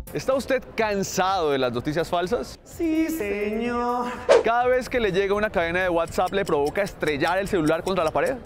¿Está usted cansado de las noticias falsas? Sí, señor. ¿Cada vez que le llega una cadena de WhatsApp le provoca estrellar el celular contra la pared?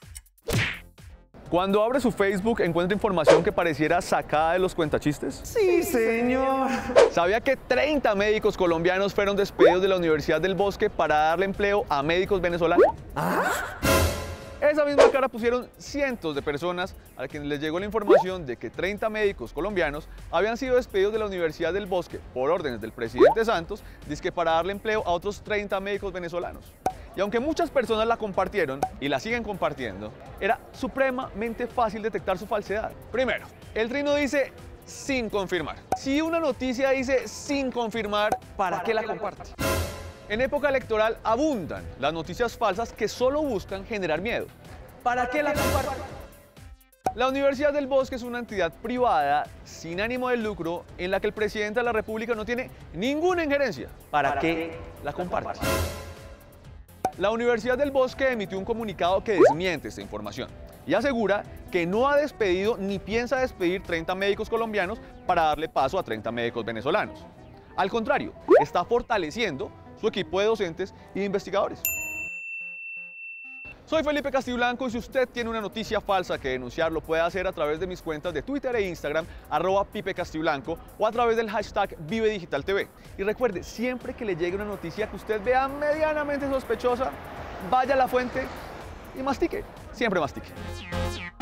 Cuando abre su Facebook encuentra información que pareciera sacada de los cuentachistes. Sí, señor. ¿Sabía que 30 médicos colombianos fueron despedidos de la Universidad del Bosque para darle empleo a médicos venezolanos? Esa misma cara pusieron cientos de personas a quienes les llegó la información de que 30 médicos colombianos habían sido despedidos de la Universidad del Bosque por órdenes del presidente Santos, dizque para darle empleo a otros 30 médicos venezolanos. Y aunque muchas personas la compartieron y la siguen compartiendo, era supremamente fácil detectar su falsedad. Primero, el trino dice sin confirmar. Si una noticia dice sin confirmar, ¿para qué la comparte? En época electoral abundan las noticias falsas que solo buscan generar miedo. ¿Para qué la comparten? La Universidad del Bosque es una entidad privada sin ánimo de lucro en la que el presidente de la República no tiene ninguna injerencia. ¿Para qué la comparte? La Universidad del Bosque emitió un comunicado que desmiente esta información y asegura que no ha despedido ni piensa despedir 30 médicos colombianos para darle paso a 30 médicos venezolanos. Al contrario, está fortaleciendo su equipo de docentes y de investigadores. Soy Felipe Castiblanco y si usted tiene una noticia falsa que denunciar, lo puede hacer a través de mis cuentas de Twitter e Instagram, @PipeCastiblanco, o a través del hashtag ViveDigitalTV. Y recuerde, siempre que le llegue una noticia que usted vea medianamente sospechosa, vaya a la fuente y mastique. Siempre mastique.